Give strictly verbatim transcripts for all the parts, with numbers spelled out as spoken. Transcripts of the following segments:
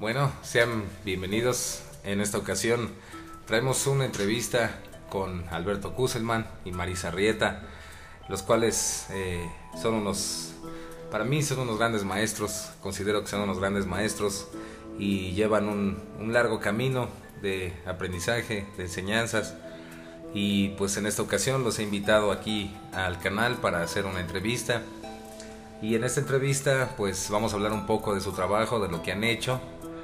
Bueno, sean bienvenidos. En esta ocasión traemos una entrevista con Alberto Kusselman y Marisa Arrieta, los cuales eh, son unos, para mí son unos grandes maestros, considero que son unos grandes maestros y llevan un, un largo camino de aprendizaje, de enseñanzas, y pues en esta ocasión los he invitado aquí al canal para hacer una entrevista. Y en esta entrevista pues vamos a hablar un poco de su trabajo, de lo que han hecho.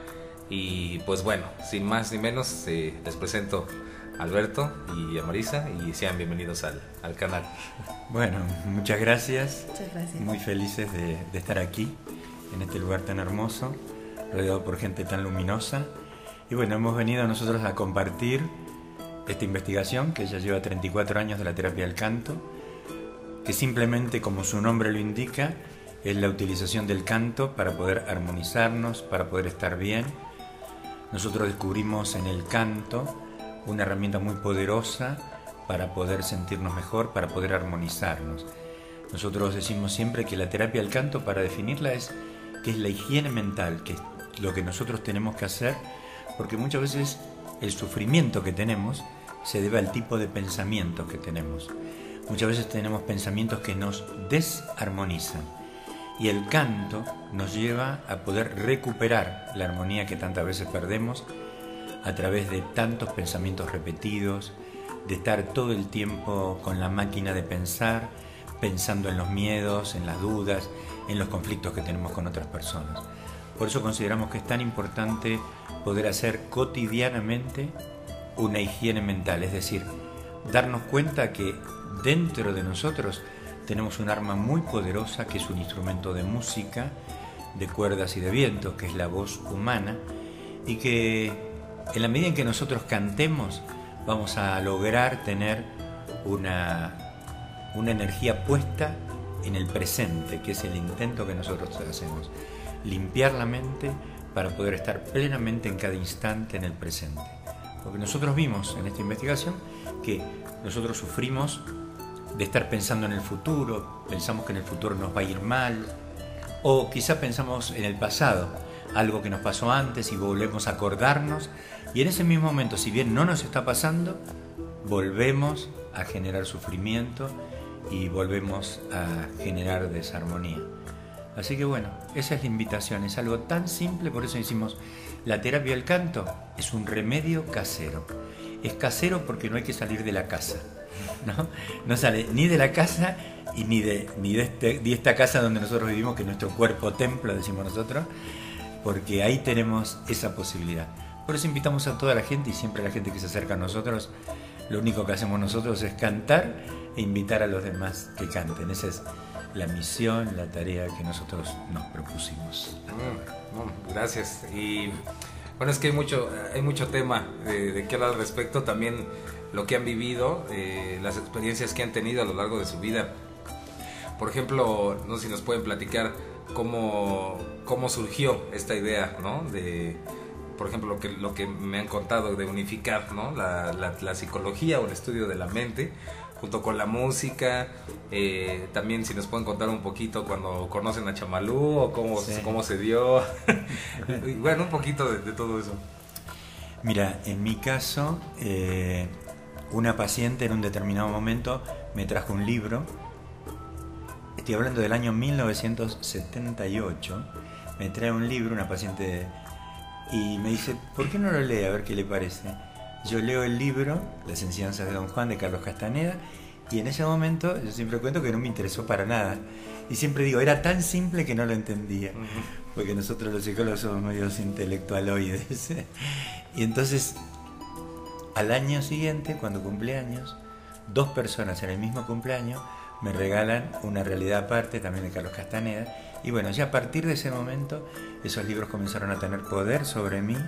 Y pues bueno, sin más ni menos, eh, les presento a Alberto y a Marisa y sean bienvenidos al, al canal. Bueno, muchas gracias. Muchas gracias. Muy felices de, de estar aquí, en este lugar tan hermoso, rodeado por gente tan luminosa. Y bueno, hemos venido nosotros a compartir esta investigación que ya lleva treinta y cuatro años de la terapia del canto, que simplemente, como su nombre lo indica, es la utilización del canto para poder armonizarnos, para poder estar bien. Nosotros descubrimos en el canto una herramienta muy poderosa para poder sentirnos mejor, para poder armonizarnos. Nosotros decimos siempre que la terapia del canto, para definirla, es que es la higiene mental, que es lo que nosotros tenemos que hacer, porque muchas veces el sufrimiento que tenemos se debe al tipo de pensamientos que tenemos. Muchas veces tenemos pensamientos que nos desarmonizan. Y el canto nos lleva a poder recuperar la armonía que tantas veces perdemos a través de tantos pensamientos repetidos, de estar todo el tiempo con la máquina de pensar, pensando en los miedos, en las dudas, en los conflictos que tenemos con otras personas. Por eso consideramos que es tan importante poder hacer cotidianamente una higiene mental, es decir, darnos cuenta que dentro de nosotros tenemos un arma muy poderosa que es un instrumento de música, de cuerdas y de viento, que es la voz humana, y que en la medida en que nosotros cantemos vamos a lograr tener una, una energía puesta en el presente, que es el intento que nosotros hacemos, limpiar la mente para poder estar plenamente en cada instante en el presente. Porque nosotros vimos en esta investigación que nosotros sufrimos de estar pensando en el futuro, pensamos que en el futuro nos va a ir mal, o quizá pensamos en el pasado, algo que nos pasó antes y volvemos a acordarnos, y en ese mismo momento, si bien no nos está pasando, volvemos a generar sufrimiento y volvemos a generar desarmonía. Así que bueno, esa es la invitación, es algo tan simple, por eso decimos, la terapia del canto es un remedio casero. Es casero porque no hay que salir de la casa, ¿no? No sale ni de la casa y ni de, ni de, este, de esta casa donde nosotros vivimos, que es nuestro cuerpo templo, decimos nosotros, porque ahí tenemos esa posibilidad. Por eso invitamos a toda la gente, y siempre la gente que se acerca a nosotros, lo único que hacemos nosotros es cantar e invitar a los demás que canten. Esa es la misión, la tarea que nosotros nos propusimos. Mm, no, gracias. Y bueno, es que hay mucho, hay mucho tema de, de qué hablar al respecto, también lo que han vivido, eh, las experiencias que han tenido a lo largo de su vida. Por ejemplo, no sé si nos pueden platicar cómo, cómo surgió esta idea, ¿no? De, por ejemplo, lo que, lo que me han contado de unificar, ¿no? la, la, la psicología o el estudio de la mente junto con la música. Eh, también si nos pueden contar un poquito cuando conocen a Chamalú o cómo, sí. cómo se dio. Y bueno, un poquito de, de todo eso. Mira, en mi caso, eh, una paciente en un determinado momento me trajo un libro. Estoy hablando del año mil novecientos setenta y ocho. Me trae un libro, una paciente, y me dice, ¿por qué no lo lee? A ver qué le parece. Yo leo el libro, Las enseñanzas de Don Juan, de Carlos Castaneda, y en ese momento yo siempre cuento que no me interesó para nada. Y siempre digo, era tan simple que no lo entendía. Uh-huh. Porque nosotros los psicólogos somos medios intelectualoides. Y entonces, al año siguiente, cuando cumplí años, dos personas en el mismo cumpleaños me regalan Una realidad aparte, también de Carlos Castaneda. Y bueno, ya a partir de ese momento, esos libros comenzaron a tener poder sobre mí,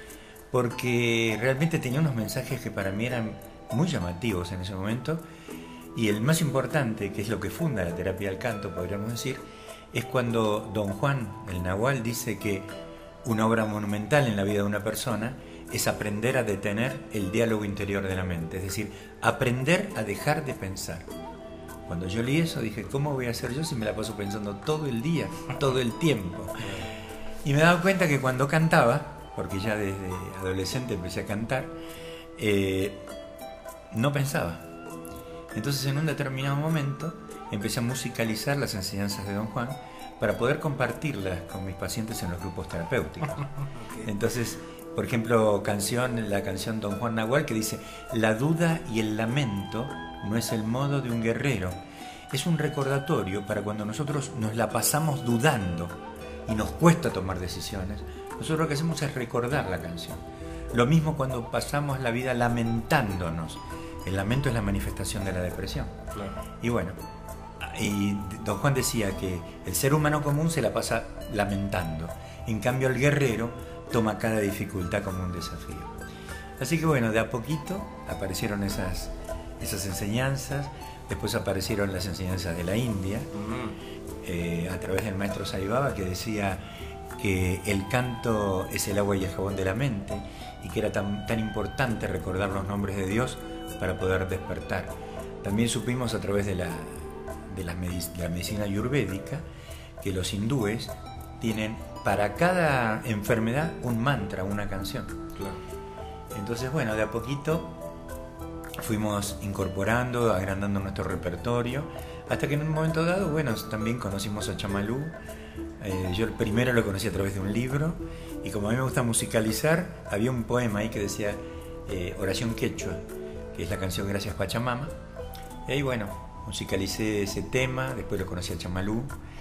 porque realmente tenía unos mensajes que para mí eran muy llamativos en ese momento. Y el más importante, que es lo que funda la terapia del canto, podríamos decir, es cuando Don Juan, el Nahual, dice que una obra monumental en la vida de una persona es aprender a detener el diálogo interior de la mente, es decir, aprender a dejar de pensar. Cuando yo leí eso dije, ¿cómo voy a hacer yo si me la paso pensando todo el día, todo el tiempo? Y me he dado cuenta que cuando cantaba, porque ya desde adolescente empecé a cantar, eh, no pensaba. Entonces en un determinado momento empecé a musicalizar las enseñanzas de Don Juan para poder compartirlas con mis pacientes en los grupos terapéuticos. Okay. Entonces, por ejemplo, canción, la canción Don Juan Nahual que dice: la duda y el lamento no es el modo de un guerrero. Es un recordatorio para cuando nosotros nos la pasamos dudando y nos cuesta tomar decisiones. Nosotros lo que hacemos es recordar la canción. Lo mismo cuando pasamos la vida lamentándonos. El lamento es la manifestación de la depresión. Claro. Y bueno, y Don Juan decía que el ser humano común se la pasa lamentando. En cambio, el guerrero toma cada dificultad como un desafío. Así que bueno, de a poquito aparecieron esas, esas enseñanzas. Después aparecieron las enseñanzas de la India, uh-huh. eh, a través del maestro Sai Baba, que decía que el canto es el agua y el jabón de la mente, y que era tan, tan importante recordar los nombres de Dios para poder despertar. También supimos a través de la, de la, medic- de la medicina ayurvédica que los hindúes tienen para cada enfermedad un mantra, una canción. Claro. Entonces, bueno, de a poquito fuimos incorporando, agrandando nuestro repertorio, hasta que en un momento dado, bueno, también conocimos a Chamalú. Eh, yo el primero lo conocí a través de un libro, y como a mí me gusta musicalizar, había un poema ahí que decía eh, Oración Quechua, que es la canción Gracias Pachamama. Y ahí, bueno, musicalicé ese tema, después lo conocí a Chamalú,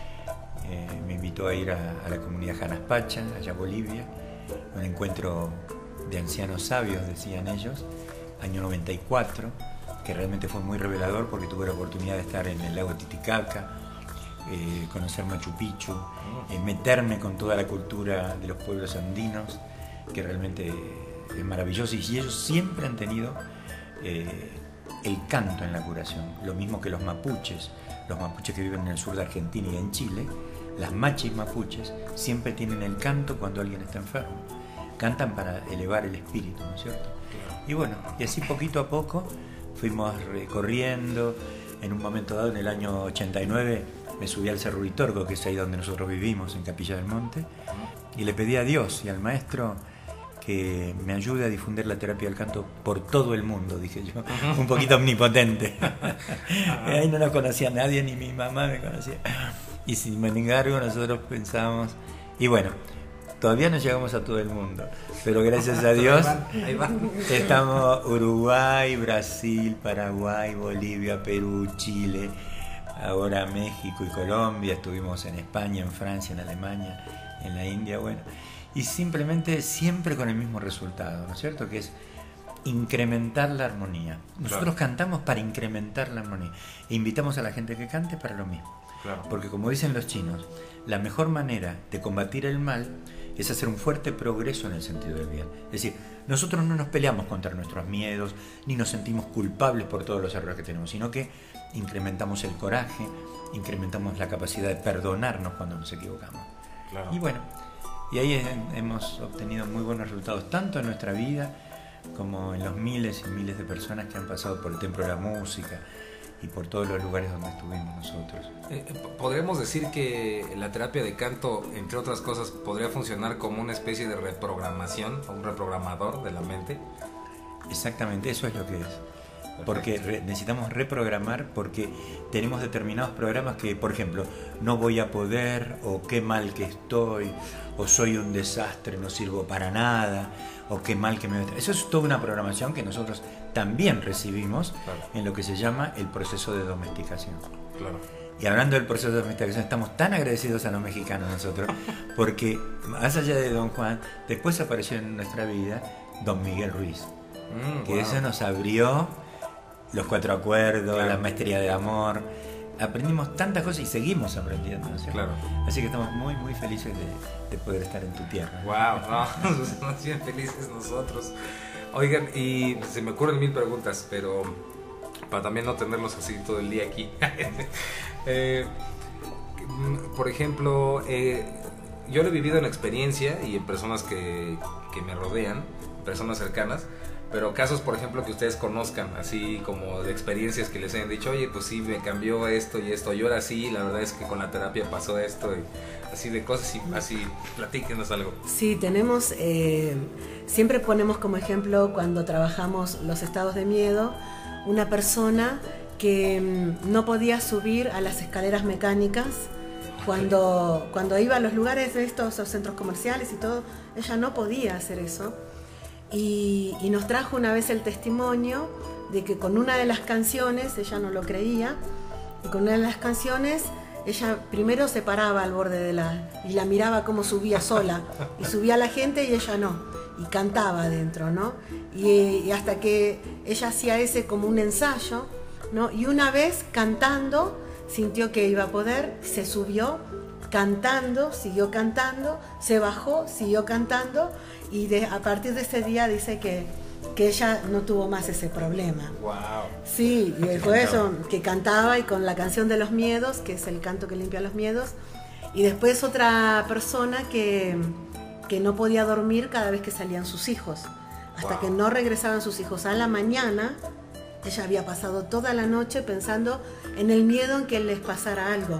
eh, me invitó a ir a, a la comunidad Janaspacha, allá en Bolivia, un encuentro de ancianos sabios, decían ellos, año noventa y cuatro, que realmente fue muy revelador porque tuve la oportunidad de estar en el lago Titicaca, eh, conocer Machu Picchu, eh, meterme con toda la cultura de los pueblos andinos, que realmente es maravilloso, y ellos siempre han tenido eh, el canto en la curación, lo mismo que los mapuches, los mapuches que viven en el sur de Argentina y en Chile, las machis mapuches siempre tienen el canto cuando alguien está enfermo, cantan para elevar el espíritu, ¿no es cierto? Y bueno, y así poquito a poco fuimos recorriendo. En un momento dado, en el año ochenta y nueve, me subí al Cerro Uritorco, que es ahí donde nosotros vivimos, en Capilla del Monte, y le pedí a Dios y al maestro que me ayude a difundir la terapia del canto por todo el mundo, dije yo, un poquito omnipotente. Ahí no nos conocía nadie, ni mi mamá me conocía. Y sin embargo nosotros pensábamos, y bueno, todavía no llegamos a todo el mundo, pero gracias a Dios ahí va, ahí va. Estamos Uruguay, Brasil, Paraguay, Bolivia, Perú, Chile, ahora México y Colombia, estuvimos en España, en Francia, en Alemania, en la India, bueno, y simplemente siempre con el mismo resultado, ¿no es cierto? Que es incrementar la armonía. Nosotros claro. cantamos para incrementar la armonía e invitamos a la gente que cante para lo mismo. Claro. Porque como dicen los chinos, la mejor manera de combatir el mal es hacer un fuerte progreso en el sentido del bien. Es decir, nosotros no nos peleamos contra nuestros miedos, ni nos sentimos culpables por todos los errores que tenemos, sino que incrementamos el coraje, incrementamos la capacidad de perdonarnos cuando nos equivocamos. Claro. Y bueno, y ahí hemos obtenido muy buenos resultados, tanto en nuestra vida como en los miles y miles de personas que han pasado por el Templo de la Música y por todos los lugares donde estuvimos nosotros. Eh, ¿Podríamos decir que la terapia de canto, entre otras cosas, podría funcionar como una especie de reprogramación o un reprogramador de la mente? Exactamente, eso es lo que es. Porque re- necesitamos reprogramar, porque tenemos determinados programas que, por ejemplo, no voy a poder, o qué mal que estoy, o soy un desastre, no sirvo para nada, o qué mal que me... Eso es toda una programación que nosotros también recibimos, claro, en lo que se llama el proceso de domesticación. Claro. Y hablando del proceso de domesticación, estamos tan agradecidos a los mexicanos nosotros, porque más allá de Don Juan, después apareció en nuestra vida Don Miguel Ruiz, mm, que wow. eso nos abrió los cuatro acuerdos, claro, la maestría de amor. Aprendimos tantas cosas y seguimos aprendiendo, ¿no? Claro. Así que estamos muy, muy felices de, de poder estar en tu tierra. Wow, no, estamos bien felices nosotros. Oigan, y se me ocurren mil preguntas, pero para también no tenerlos así todo el día aquí. eh, por ejemplo, eh, yo lo he vivido en experiencia y en personas que, que me rodean, personas cercanas, pero casos, por ejemplo, que ustedes conozcan, así como de experiencias que les hayan dicho, oye, pues sí, me cambió esto y esto, y ahora sí, la verdad es que con la terapia pasó esto, y así de cosas, y así, platíquenos algo. Sí, tenemos, eh, siempre ponemos como ejemplo cuando trabajamos los estados de miedo, una persona que mmm, no podía subir a las escaleras mecánicas. Cuando, cuando iba a los lugares de estos centros comerciales y todo, ella no podía hacer eso. Y, y nos trajo una vez el testimonio de que con una de las canciones, ella no lo creía, y con una de las canciones ella primero se paraba al borde de la... y la miraba cómo subía sola, y subía la gente y ella no, y cantaba adentro, ¿no? Y, y hasta que ella hacía ese como un ensayo, ¿no? Y una vez cantando, sintió que iba a poder, se subió, cantando, siguió cantando, se bajó, siguió cantando, y de, a partir de ese día dice que, que ella no tuvo más ese problema. Wow. Sí, y después eso, que cantaba, y con la canción de los miedos, que es el canto que limpia los miedos, y después otra persona que, que no podía dormir cada vez que salían sus hijos, hasta wow. que no regresaban sus hijos a la mañana. Ella había pasado toda la noche pensando en el miedo en que les pasara algo.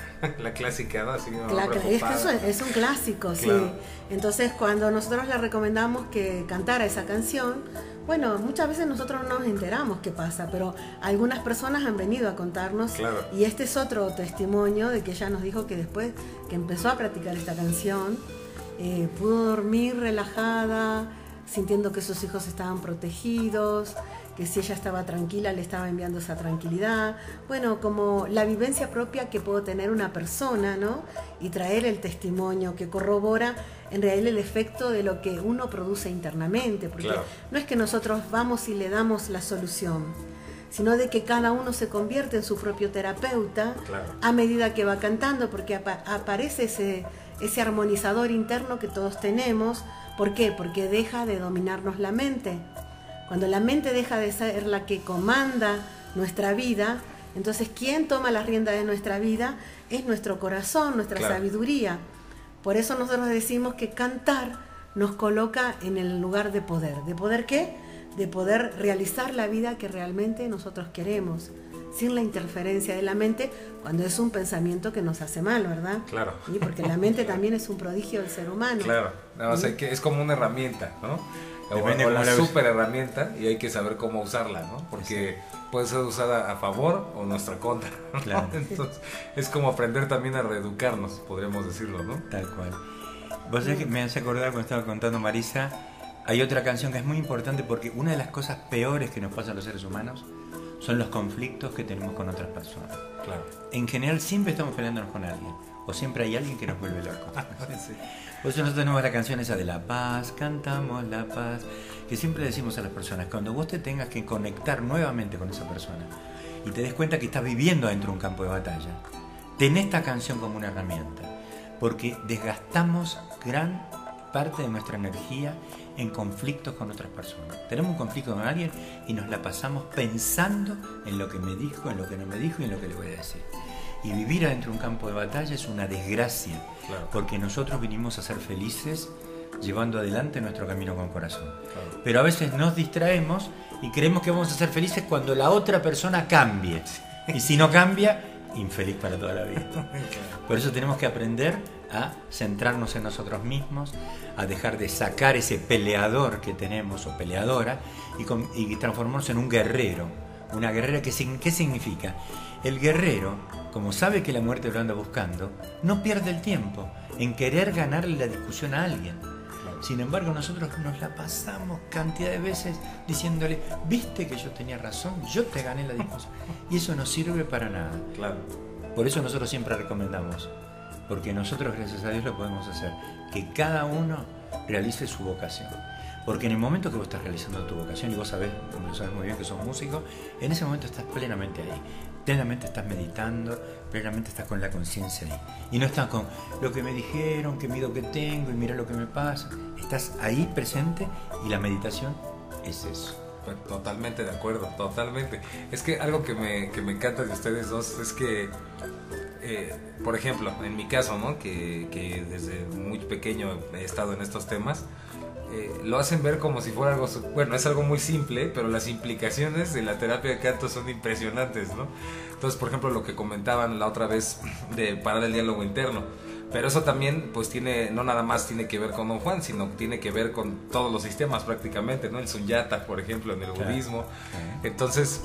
La clásica, ¿no? Así, la, es que eso es un clásico, claro. Sí. Entonces, cuando nosotros le recomendamos que cantara esa canción, bueno, muchas veces nosotros no nos enteramos qué pasa, pero algunas personas han venido a contarnos, claro. Y este es otro testimonio de que ella nos dijo que después que empezó a practicar esta canción, eh, pudo dormir relajada, sintiendo que sus hijos estaban protegidos, que si ella estaba tranquila le estaba enviando esa tranquilidad, bueno, como la vivencia propia que puede tener una persona, ¿no? Y traer el testimonio que corrobora en realidad el efecto de lo que uno produce internamente, porque claro. No es que nosotros vamos y le damos la solución, sino de que cada uno se convierte en su propio terapeuta, claro. A medida que va cantando, porque ap aparece ese, ese armonizador interno que todos tenemos. ¿Por qué? Porque deja de dominarnos la mente. Cuando la mente deja de ser la que comanda nuestra vida, entonces quien toma la rienda de nuestra vida es nuestro corazón, nuestra claro. sabiduría. Por eso nosotros decimos que cantar nos coloca en el lugar de poder. ¿De poder qué? De poder realizar la vida que realmente nosotros queremos, sin la interferencia de la mente, cuando es un pensamiento que nos hace mal, ¿verdad? Claro. ¿Sí? Porque la mente también es un prodigio del ser humano. Claro, no, o sea, que es como una herramienta, ¿no? O, o la super herramienta, y hay que saber cómo usarla, ¿no? Porque sí. Puede ser usada a favor o nuestra contra, ¿no? Claro. Entonces es como aprender también a reeducarnos, podríamos decirlo, ¿no? Tal cual. Vos sabés que me hace acordar cuando estaba contando Marisa, hay otra canción que es muy importante, porque una de las cosas peores que nos pasa a los seres humanos son los conflictos que tenemos con otras personas. Claro. En general siempre estamos peleándonos con alguien, o siempre hay alguien que nos vuelve locos. Sí. Por eso nosotros tenemos la canción esa de la paz, cantamos la paz, que siempre decimos a las personas, cuando vos te tengas que conectar nuevamente con esa persona y te des cuenta que estás viviendo dentro de un campo de batalla, ten esta canción como una herramienta, porque desgastamos gran parte de nuestra energía en conflictos con otras personas. Tenemos un conflicto con alguien y nos la pasamos pensando en lo que me dijo, en lo que no me dijo y en lo que le voy a decir. Y vivir adentro de un campo de batalla es una desgracia, claro. Porque nosotros vinimos a ser felices llevando adelante nuestro camino con corazón. Claro. Pero a veces nos distraemos y creemos que vamos a ser felices cuando la otra persona cambie. Y si no cambia, infeliz para toda la vida. Por eso tenemos que aprender a centrarnos en nosotros mismos, a dejar de sacar ese peleador que tenemos o peleadora y, con, y transformarnos en un guerrero. Una guerrera, que, ¿qué significa? El guerrero, como sabe que la muerte lo anda buscando, no pierde el tiempo en querer ganarle la discusión a alguien. Sin embargo, nosotros nos la pasamos cantidad de veces diciéndole, viste que yo tenía razón, yo te gané la discusión. Y eso no sirve para nada. Claro. Por eso nosotros siempre recomendamos, porque nosotros, gracias a Dios, lo podemos hacer, que cada uno realice su vocación. Porque en el momento que vos estás realizando tu vocación, y vos sabés, lo sabés muy bien que sos músico, en ese momento estás plenamente ahí. Plenamente estás meditando, plenamente estás con la conciencia ahí. Y no estás con lo que me dijeron, qué miedo que tengo, y mira lo que me pasa. Estás ahí presente y la meditación es eso. Totalmente de acuerdo, totalmente. Es que algo que me, que me encanta de ustedes dos es que, eh, por ejemplo, en mi caso, ¿no? Que, que desde muy pequeño he estado en estos temas. eh, lo hacen ver como si fuera algo, bueno, es algo muy simple, pero las implicaciones de la terapia de canto son impresionantes, ¿no? Entonces, por ejemplo, lo que comentaban la otra vez de parar el diálogo interno, pero eso también pues tiene, no nada más tiene que ver con Don Juan, sino tiene que ver con todos los sistemas prácticamente, ¿no? El Sunyata, por ejemplo, en el claro. budismo. Entonces,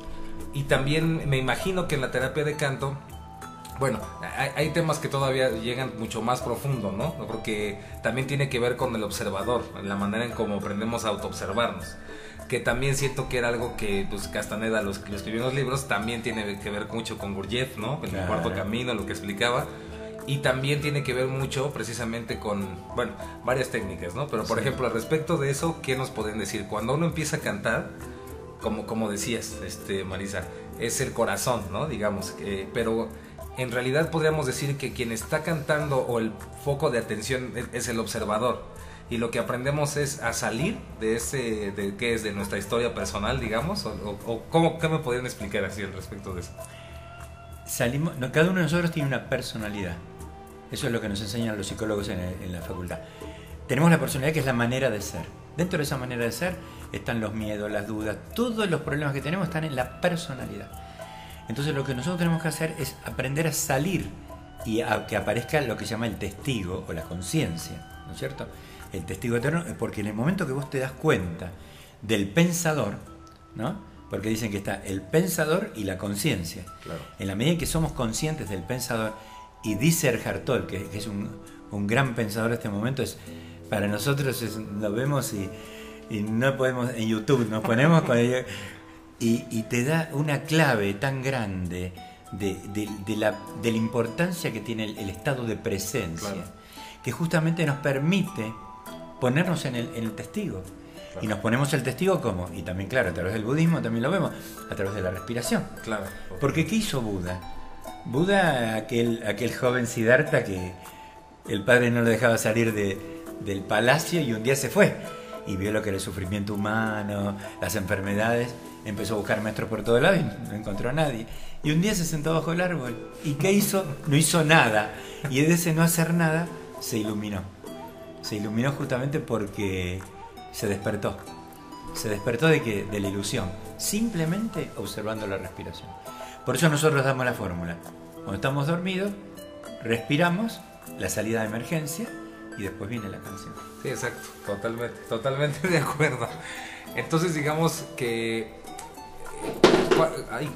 y también me imagino que en la terapia de canto, bueno, hay, hay temas que todavía llegan mucho más profundo, ¿no? Porque también tiene que ver con el observador, la manera en cómo aprendemos a autoobservarnos, que también siento que era algo que pues Castaneda lo, lo escribió en los libros, también tiene que ver mucho con Gurdjieff, ¿no? El claro. cuarto camino, lo que explicaba. Y también tiene que ver mucho precisamente con, bueno, varias técnicas, ¿no? Pero por sí. ejemplo, al respecto de eso, ¿qué nos pueden decir? Cuando uno empieza a cantar, como, como decías, este, Marisa, es el corazón, ¿no? Digamos, eh, pero en realidad podríamos decir que quien está cantando o el foco de atención es, es el observador. Y lo que aprendemos es a salir de ese, de qué es, de nuestra historia personal, digamos, o, o, o ¿cómo, qué me podrían explicar así al respecto de eso? Salimos, no, cada uno de nosotros tiene una personalidad. Eso es lo que nos enseñan los psicólogos en, el, en la facultad. Tenemos la personalidad, que es la manera de ser. Dentro de esa manera de ser están los miedos, las dudas, todos los problemas que tenemos están en la personalidad. Entonces lo que nosotros tenemos que hacer es aprender a salir y a que aparezca lo que se llama el testigo o la conciencia, ¿no es cierto? El testigo eterno, porque en el momento que vos te das cuenta del pensador, ¿no? Porque dicen que está el pensador y la conciencia. Claro. En la medida en que somos conscientes del pensador, y dice Eckhart Tolle, que, que es un, un gran pensador en este momento, es para nosotros es, lo vemos y, y no podemos, en YouTube nos ponemos con ello, y, y te da una clave tan grande de, de, de, la, de la importancia que tiene el, el estado de presencia, claro. que justamente nos permite ponernos en el, en el testigo. Claro. Y nos ponemos el testigo ¿cómo? Y también, claro, a través del budismo también lo vemos, a través de la respiración. Claro. Porque ¿qué hizo Buda? Buda, aquel, aquel joven Siddhartha que el padre no lo dejaba salir de, del palacio y un día se fue y vio lo que era el sufrimiento humano, las enfermedades, empezó a buscar maestros por todo lado y no encontró a nadie. Y un día se sentó bajo el árbol. ¿Y qué hizo? No hizo nada. Y de ese no hacer nada se iluminó. Se iluminó justamente porque se despertó. Se despertó de que de la ilusión, simplemente observando la respiración. Por eso nosotros damos la fórmula. Cuando estamos dormidos, respiramos, la salida de emergencia y después viene la canción. Sí, exacto, totalmente, totalmente de acuerdo. Entonces digamos que... Ay,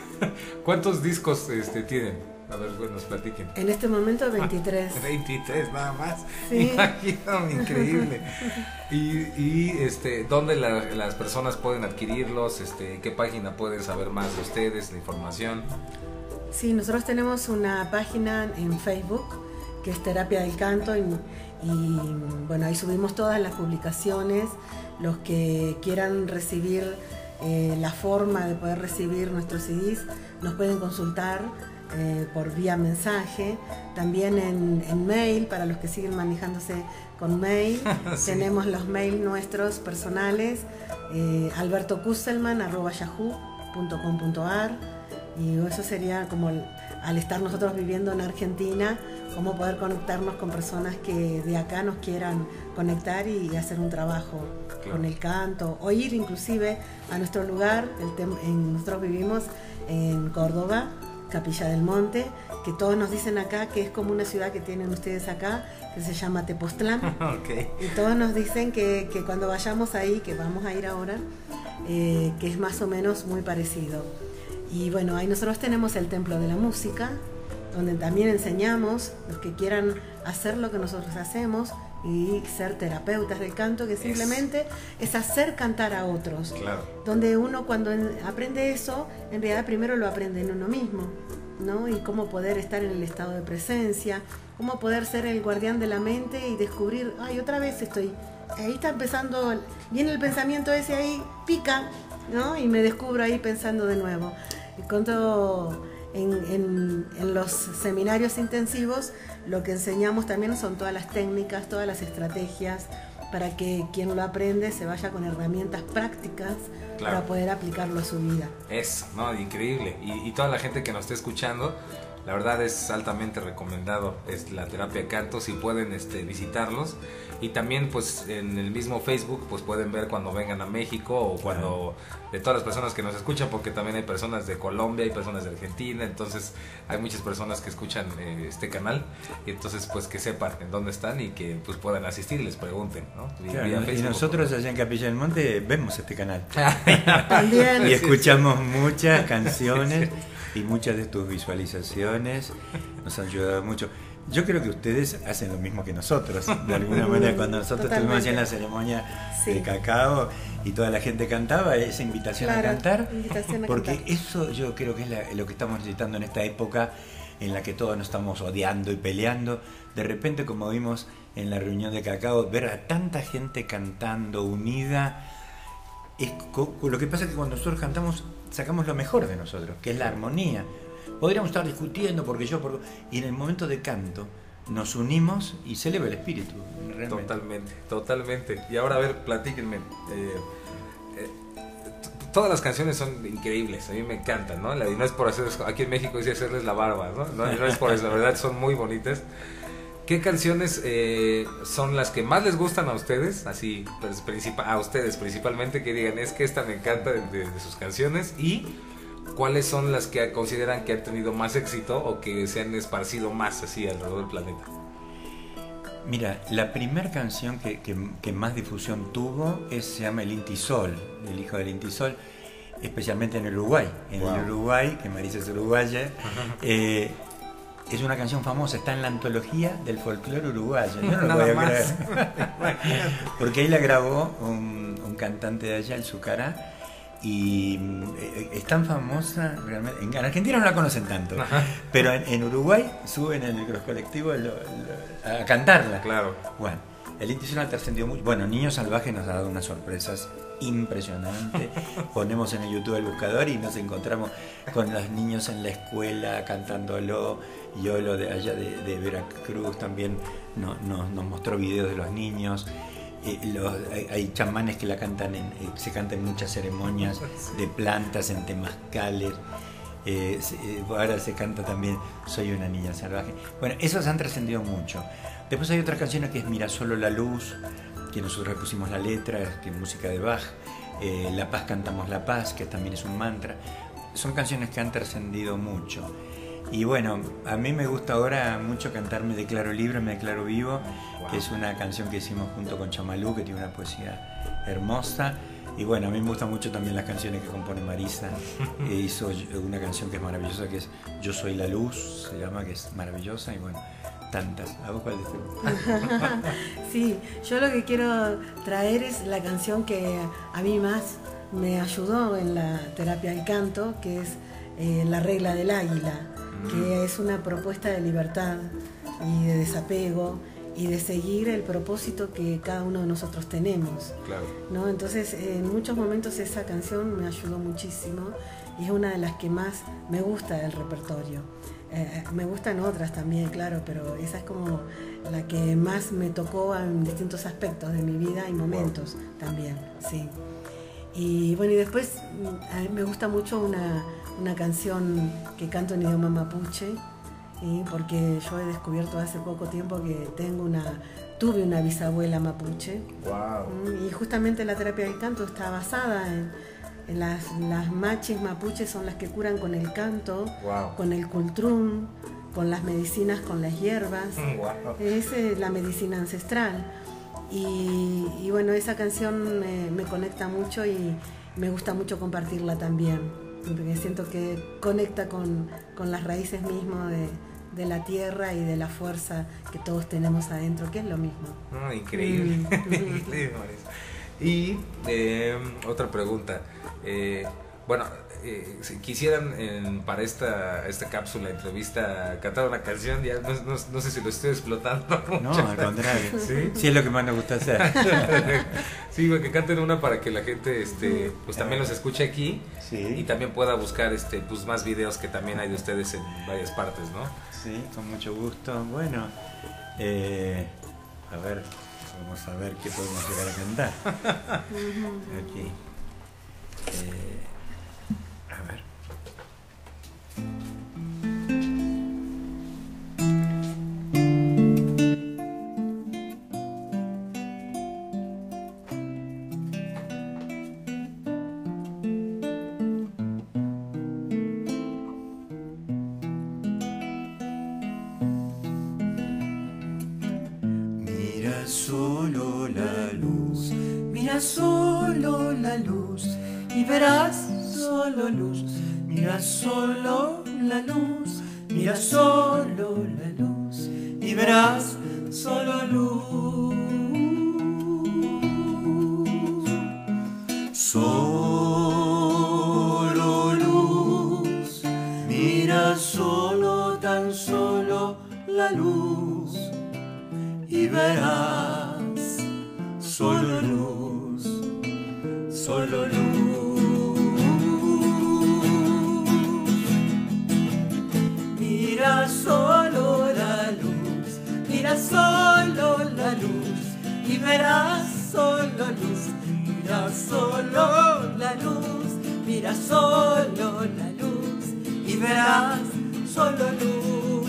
¿cuántos discos este, tienen? A ver, pues nos platiquen. En este momento veintitrés. veintitrés nada más. Sí. Imagino, increíble. Y, y este, ¿dónde la, las personas pueden adquirirlos? Este, ¿qué página pueden saber más de ustedes, la información? Sí, nosotros tenemos una página en Facebook que es Terapia del Canto y, y bueno, ahí subimos todas las publicaciones. Los que quieran recibir eh, la forma de poder recibir nuestros C Ds nos pueden consultar Eh, por vía mensaje, también en, en mail, para los que siguen manejándose con mail. Sí. Tenemos los mails nuestros personales, eh, alberto kusselman arroba yahoo punto com punto ar, y eso sería como el, al estar nosotros viviendo en Argentina, cómo poder conectarnos con personas que de acá nos quieran conectar y hacer un trabajo, claro, con el canto, o ir inclusive a nuestro lugar. El tem- en, nosotros vivimos en Córdoba, Capilla del Monte, que todos nos dicen acá que es como una ciudad que tienen ustedes acá, que se llama Tepoztlán. Okay. Y todos nos dicen que, que cuando vayamos ahí, que vamos a ir ahora, eh, que es más o menos muy parecido. Y bueno, ahí nosotros tenemos el Templo de la Música, donde también enseñamos, los que quieran hacer lo que nosotros hacemos y ser terapeutas del canto, que simplemente es, es hacer cantar a otros. Claro. Donde uno cuando aprende eso, en realidad primero lo aprende en uno mismo, ¿no? Y cómo poder estar en el estado de presencia, cómo poder ser el guardián de la mente y descubrir, ay, otra vez estoy, ahí está empezando, viene el pensamiento ese ahí, pica, ¿no? Y me descubro ahí pensando de nuevo. Y con todo, en, en, en los seminarios intensivos, lo que enseñamos también son todas las técnicas, todas las estrategias, para que quien lo aprende se vaya con herramientas prácticas, claro, para poder aplicarlo a su vida. Eso, ¿no? Increíble. Y, y toda la gente que nos esté escuchando, La verdad es altamente recomendado, es la terapia canto, si pueden este, visitarlos. Y también pues en el mismo Facebook pues pueden ver cuando vengan a México o cuando, de todas las personas que nos escuchan, porque también hay personas de Colombia, hay personas de Argentina, entonces hay muchas personas que escuchan eh, este canal, y entonces pues que sepan en dónde están y que pues puedan asistir y les pregunten, ¿no? Y, claro, vía y Facebook, nosotros allá en Capilla del Monte vemos este canal. También. Y escuchamos muchas canciones y muchas de tus visualizaciones nos han ayudado mucho. Yo creo que ustedes hacen lo mismo que nosotros, de alguna manera. Cuando nosotros Totalmente. estuvimos en la ceremonia Sí. de cacao y toda la gente cantaba, esa invitación Claro, a cantar, invitación a porque cantar. eso yo creo que es la- lo que estamos necesitando en esta época en la que todos nos estamos odiando y peleando. De repente, como vimos en la reunión de cacao, ver a tanta gente cantando unida, es co- lo que pasa es que cuando nosotros cantamos sacamos lo mejor de nosotros, que es la armonía. Podríamos estar discutiendo porque yo, por... y en el momento de canto nos unimos y se eleva el espíritu. Realmente. Totalmente, totalmente. Y ahora a ver, platíquenme. Eh, eh, t- todas las canciones son increíbles, a mí me encantan, ¿no? La, y no es por hacer, aquí en México dice hacerles la barba, ¿no? No, no es por eso, la verdad son muy bonitas. ¿Qué canciones eh, son las que más les gustan a ustedes? Así, pues, principal, a ustedes principalmente, que digan, es que esta me encanta de, de- de sus canciones. Y ¿cuáles son las que consideran que han tenido más éxito o que se han esparcido más así alrededor del planeta? Mira, la primera canción que, que- que más difusión tuvo es, se llama El Inti Sol, el hijo del Inti Sol, especialmente en el Uruguay. En Wow. el Uruguay, que Marisa es uruguaya, eh, es una canción famosa, está en la antología del folclore uruguayo. Yo no lo Nada voy a más. creer. Porque ahí la grabó un, un cantante de allá, el Zucará, y eh, es tan famosa realmente. En Argentina no la conocen tanto, Ajá. pero en, en Uruguay suben en el colectivo lo- lo- a cantarla. Claro. Bueno, el Inti Sol ha trascendido mucho. Bueno, Niños Salvajes nos ha dado unas sorpresas impresionantes. Ponemos en el YouTube el buscador y nos encontramos con los niños en la escuela cantándolo. Yolo de allá de, de Veracruz también no- no- nos mostró videos de los niños. Eh, los- hay, hay chamanes que la cantan, en, eh, se cantan en muchas ceremonias de plantas, en temazcales. Eh, se- eh, ahora se canta también Soy una niña salvaje. Bueno, esos han trascendido mucho. Después hay otras canciones que es Mira solo la luz, que nosotros pusimos la letra, que es música de Bach. Eh, La paz cantamos la paz, que también es un mantra. Son canciones que han trascendido mucho. Y bueno, a mí me gusta ahora mucho cantar Me declaro libre, me declaro vivo, Wow. que es una canción que hicimos junto con Chamalú, que tiene una poesía hermosa. Y bueno, a mí me gustan mucho también las canciones que compone Marisa, que hizo una canción que es maravillosa, que es Yo soy la luz, se llama, que es maravillosa, y bueno, tantas. ¿A vos cuál te gusta? Sí, yo lo que quiero traer es la canción que a mí más me ayudó en la terapia del canto, que es eh, La regla del águila, que es una propuesta de libertad y de desapego y de seguir el propósito que cada uno de nosotros tenemos, Claro. ¿no? Entonces, en muchos momentos esa canción me ayudó muchísimo y es una de las que más me gusta del repertorio. Eh, me gustan otras también, claro, pero esa es como la que más me tocó en distintos aspectos de mi vida y momentos también, sí. Y bueno, y después mm, a mí me gusta mucho una, una canción que canto en idioma mapuche, ¿sí? Porque yo he descubierto hace poco tiempo que tengo una, tuve una bisabuela mapuche. Wow. Mm, Y justamente la terapia del canto está basada en, en las, las machis mapuches, son las que curan con el canto, Wow. con el cultrún, con las medicinas, con las hierbas. Wow. Es eh, la medicina ancestral. Y, y bueno, esa canción me, me conecta mucho y me gusta mucho compartirla también, porque siento que conecta con, con las raíces mismas de, de la tierra y de la fuerza que todos tenemos adentro, que es lo mismo. No, increíble. Mm. Increíble, Marisa. Y eh, otra pregunta. Eh, bueno, eh, si quisieran en- para esta, esta cápsula, entrevista, cantar una canción, ya no, no- no sé si lo estoy explotando No, mucho. al contrario. ¿Sí? Sí, es lo que más nos gusta hacer. Sí, que canten una para que la gente este, pues también los escuche aquí Sí. y también pueda buscar este, pues, más videos que también hay de ustedes en varias partes, ¿no? Sí, con mucho gusto. Bueno, eh, a ver, vamos a ver qué podemos llegar a cantar. Aquí. Eh, a ver. Mira solo la luz, mira solo la luz y verás solo luz. Mira solo la luz, mira solo la luz y verás solo luz. Solo luz, mira solo, tan solo la luz y verás solo luz, solo luz. Mira solo la luz, mira solo la luz y verás solo luz. Mira solo la luz, mira solo la luz y verás solo luz.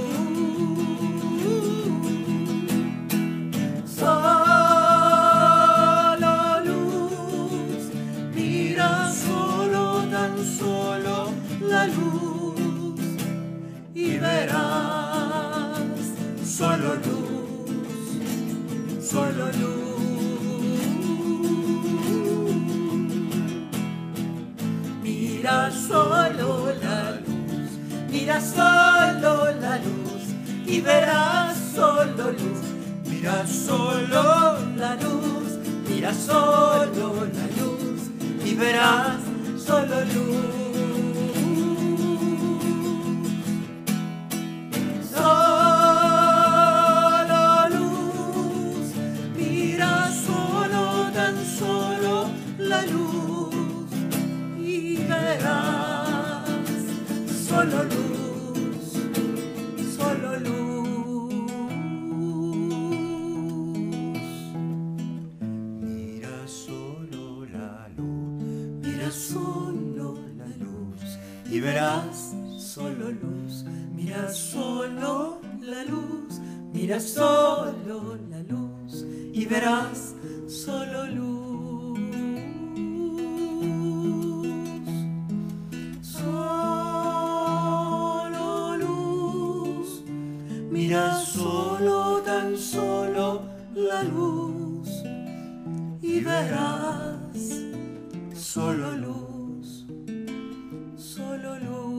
Solo luz, mira solo, tan solo la luz y verás solo luz, solo luz. Mira solo la luz, mira solo la luz y verás solo luz. Mira solo la luz, mira solo la luz y verás solo luz. Solo luz, mira solo, tan solo la luz y verás solo luz, solo luz. Mira solo la luz, mira solo la luz y verás solo luz. Mira solo la luz, mira solo la luz y verás solo luz. Solo luz, mira solo, tan solo la luz y verás solo luz, solo luz.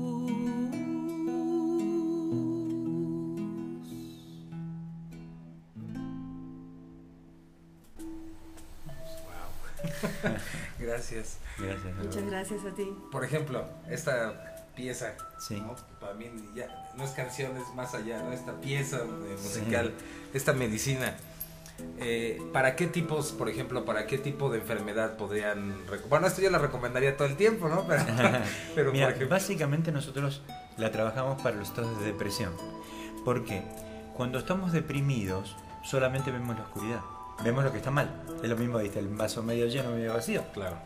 Gracias. Gracias. Muchas gracias a ti. Por ejemplo, esta pieza, Sí. ¿no? Para mí ya no es canción, es más allá, ¿no? Esta pieza eh, musical, sí. Esta medicina, eh, ¿para qué tipos, por ejemplo, para qué tipo de enfermedad podrían... Bueno, esto yo la recomendaría todo el tiempo, ¿no? Pero, pero Mira, por ejemplo... básicamente nosotros la trabajamos para los estados de depresión. ¿Por qué? Cuando estamos deprimidos, solamente vemos la oscuridad. Vemos lo que está mal. Es lo mismo, ¿viste? El vaso medio lleno, medio vacío. Claro.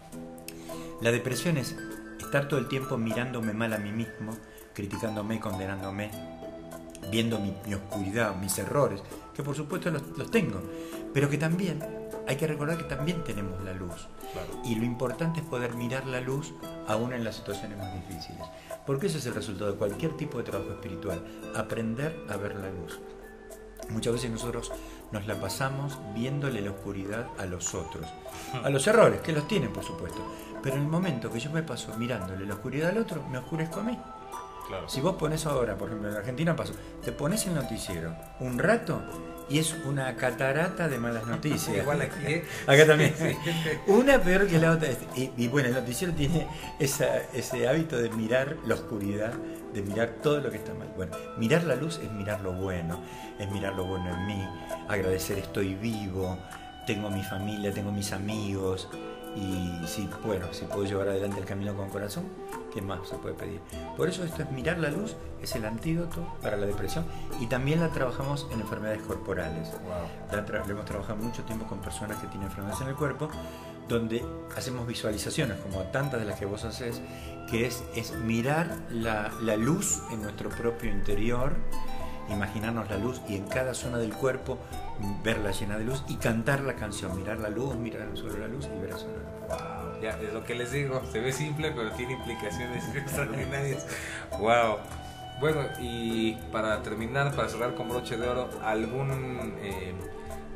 La depresión es estar todo el tiempo mirándome mal a mí mismo, criticándome, condenándome, viendo mi, mi oscuridad, mis errores, que por supuesto los, los tengo, pero que también hay que recordar que también tenemos la luz. Claro. Y lo importante es poder mirar la luz aún en las situaciones más difíciles, porque ese es el resultado de cualquier tipo de trabajo espiritual, aprender a ver la luz. Muchas veces nosotros nos la pasamos viéndole la oscuridad a los otros, a los errores, que los tienen por supuesto, pero en el momento que yo me paso mirándole la oscuridad al otro, me oscurezco a mí. Claro. Si vos pones ahora, por ejemplo en Argentina pasó, te pones el noticiero un rato y es una catarata de malas noticias. Igual aquí, ¿eh? Acá también. Sí, sí. Una peor que la otra. Y, y bueno, el noticiero tiene esa, ese hábito de mirar la oscuridad, de mirar todo lo que está mal. Bueno, mirar la luz es mirar lo bueno, es mirar lo bueno en mí, agradecer estoy vivo, tengo mi familia, tengo mis amigos. Y si, bueno, si puedo llevar adelante el camino con corazón, ¿qué más se puede pedir? Por eso esto es mirar la luz, es el antídoto para la depresión y también la trabajamos en enfermedades corporales. Wow. La tra- hemos trabajado mucho tiempo con personas que tienen enfermedades en el cuerpo, donde hacemos visualizaciones, como tantas de las que vos haces, que es, es mirar la, la luz en nuestro propio interior, imaginarnos la luz y en cada zona del cuerpo verla llena de luz y cantar la canción, mirar la luz, mirar solo la luz y ver solo la luz. Wow, ya es lo que les digo, se ve simple pero tiene implicaciones extraordinarias. Wow. Bueno, y para terminar, para cerrar con broche de oro, algún eh,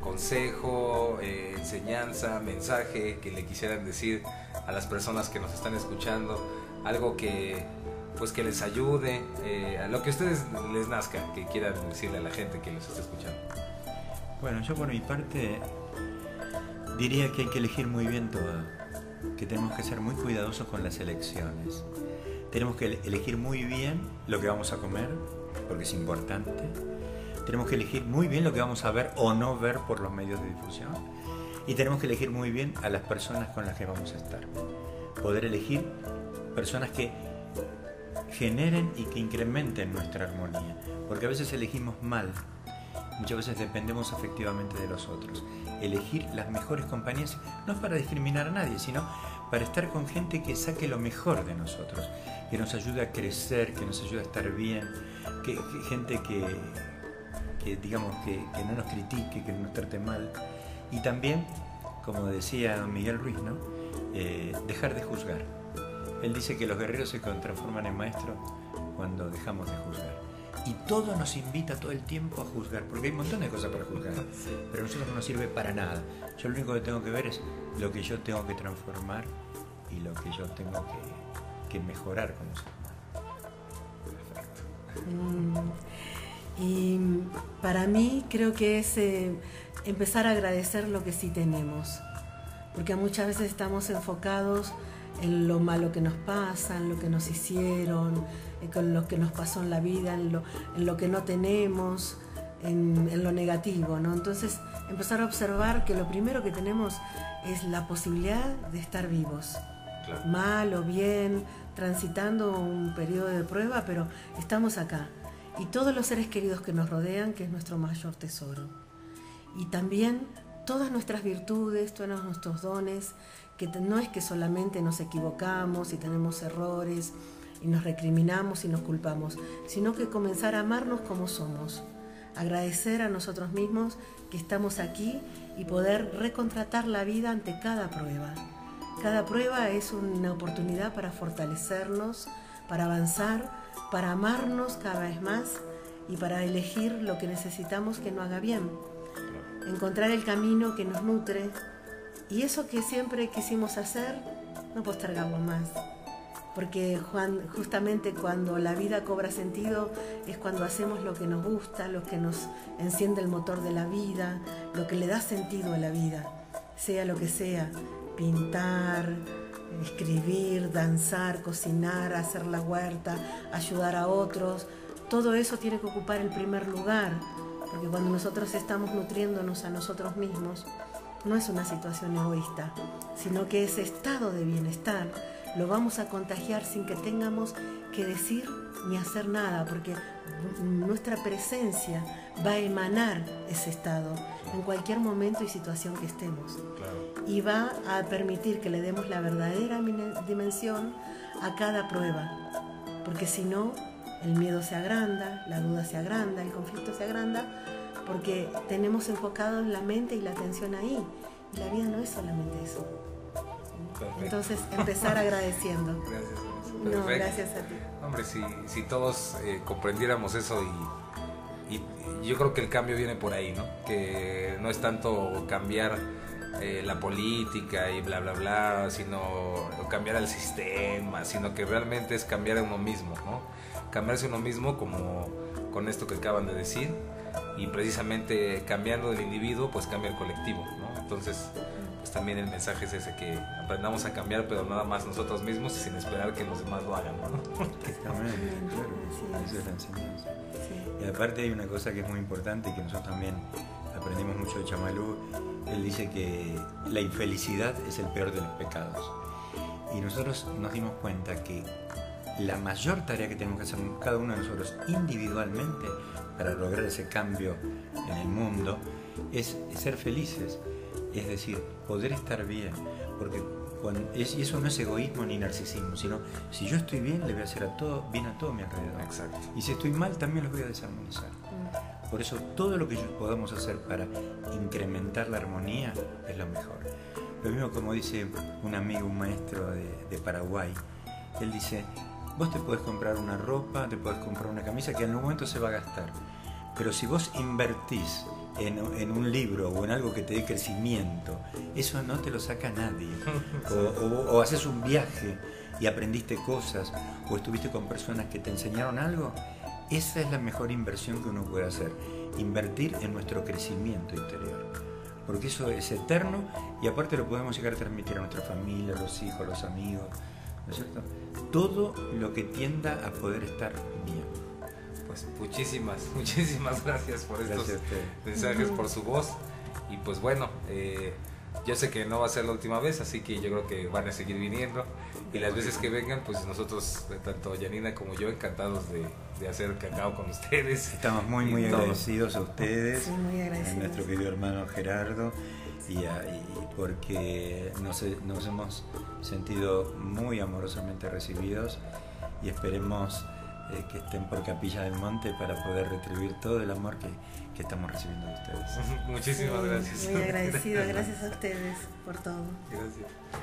consejo, eh, enseñanza, mensaje que le quisieran decir a las personas que nos están escuchando, algo que pues que les ayude, eh, a lo que a ustedes les nazca, que quieran decirle a la gente que los está escuchando. Bueno, yo por mi parte diría que hay que elegir muy bien todo, que tenemos que ser muy cuidadosos con las elecciones. Tenemos que elegir muy bien lo que vamos a comer, porque es importante. Tenemos que elegir muy bien lo que vamos a ver o no ver por los medios de difusión. Y tenemos que elegir muy bien a las personas con las que vamos a estar. Poder elegir personas que generen y que incrementen nuestra armonía. Porque a veces elegimos mal. Muchas veces dependemos afectivamente de los otros. Elegir las mejores compañías no es para discriminar a nadie, sino para estar con gente que saque lo mejor de nosotros, que nos ayude a crecer, que nos ayude a estar bien, que, que gente que, que digamos que, que no nos critique, que no nos trate mal. Y también, como decía don Miguel Ruiz, ¿no? eh, dejar de juzgar. Él dice que los guerreros se transforman en maestros cuando dejamos de juzgar. Y todo nos invita todo el tiempo a juzgar, porque hay un montón de cosas para juzgar, pero a nosotros no nos sirve para nada. Yo lo único que tengo que ver es lo que yo tengo que transformar y lo que yo tengo que, que mejorar como ser humano. Mm, y para mí creo que es eh, empezar a agradecer lo que sí tenemos, porque muchas veces estamos enfocados en lo malo que nos pasa, en lo que nos hicieron, con lo que nos pasó en la vida, en lo, en lo que no tenemos, en, en lo negativo, ¿no? Entonces, empezar a observar que lo primero que tenemos es la posibilidad de estar vivos. Claro. Mal o bien, transitando un periodo de prueba, pero estamos acá. Y todos los seres queridos que nos rodean, que es nuestro mayor tesoro. Y también todas nuestras virtudes, todos nuestros dones, que no es que solamente nos equivocamos y tenemos errores y nos recriminamos y nos culpamos, sino que comenzar a amarnos como somos, agradecer a nosotros mismos que estamos aquí y poder recontratar la vida ante cada prueba. Cada prueba es una oportunidad para fortalecernos, para avanzar, para amarnos cada vez más y para elegir lo que necesitamos que nos haga bien, encontrar el camino que nos nutre. Y eso que siempre quisimos hacer, no postergamos más. Porque Juan, justamente cuando la vida cobra sentido es cuando hacemos lo que nos gusta, lo que nos enciende el motor de la vida, lo que le da sentido a la vida, sea lo que sea, pintar, escribir, danzar, cocinar, hacer la huerta, ayudar a otros. Todo eso tiene que ocupar el primer lugar, porque cuando nosotros estamos nutriéndonos a nosotros mismos, no es una situación egoísta, sino que ese estado de bienestar lo vamos a contagiar sin que tengamos que decir ni hacer nada, porque nuestra presencia va a emanar ese estado en cualquier momento y situación que estemos. Claro. Y va a permitir que le demos la verdadera dimensión a cada prueba, porque si no, el miedo se agranda, la duda se agranda, el conflicto se agranda, porque tenemos enfocado la mente y la atención ahí, y la vida no es solamente eso. Perfecto. Entonces, empezar agradeciendo. Gracias. No, gracias a ti. Hombre, si, si todos eh, comprendiéramos eso, y, y yo creo que el cambio viene por ahí, ¿no? Que no es tanto cambiar eh, la política y bla, bla, bla, sino cambiar el sistema, sino que realmente es cambiar a uno mismo, ¿no? Cambiarse a uno mismo, como con esto que acaban de decir, y precisamente cambiando del individuo, pues cambia el colectivo, ¿no? Entonces, pues también el mensaje es ese, que aprendamos a cambiar, pero nada más nosotros mismos y sin esperar que los demás lo hagan, ¿no? Exactamente, claro, eso es la enseñanza. Y aparte hay una cosa que es muy importante y que nosotros también aprendimos mucho de Chamalú. Él dice que la infelicidad es el peor de los pecados. Y nosotros nos dimos cuenta que la mayor tarea que tenemos que hacer cada uno de nosotros individualmente para lograr ese cambio en el mundo es ser felices, es decir, poder estar bien, porque cuando, es, y eso no es egoísmo ni narcisismo, sino si yo estoy bien, le voy a hacer a todo, bien a todo mi alrededor. Exacto. Y si estoy mal, también los voy a desarmonizar. Por eso todo lo que podamos hacer para incrementar la armonía es lo mejor. Lo mismo como dice un amigo, un maestro de, de Paraguay, él dice: vos te podés comprar una ropa, te podés comprar una camisa que en algún momento se va a gastar, pero si vos invertís en, en un libro o en algo que te dé crecimiento, eso no te lo saca nadie. O, o, o haces un viaje y aprendiste cosas, o estuviste con personas que te enseñaron algo, esa es la mejor inversión que uno puede hacer, invertir en nuestro crecimiento interior, porque eso es eterno y aparte lo podemos llegar a transmitir a nuestra familia, a los hijos, a los amigos, ¿no es cierto? Todo lo que tienda a poder estar bien. Pues muchísimas, muchísimas gracias por estos Gracias mensajes, por su voz. Y pues bueno, eh, yo sé que no va a ser la última vez, así que yo creo que van a seguir viniendo. Y las veces que vengan, pues nosotros, tanto Yanina como yo, encantados de, de hacer cacao con ustedes. Estamos muy, muy agradecidos a ustedes, sí, muy agradecidos. A nuestro querido hermano Gerardo, y, a, y porque nos, nos hemos sentido muy amorosamente recibidos y esperemos eh, que estén por Capilla del Monte para poder retribuir todo el amor que, que estamos recibiendo de ustedes. Muchísimas sí, gracias. Muy agradecido, gracias a ustedes por todo. Gracias.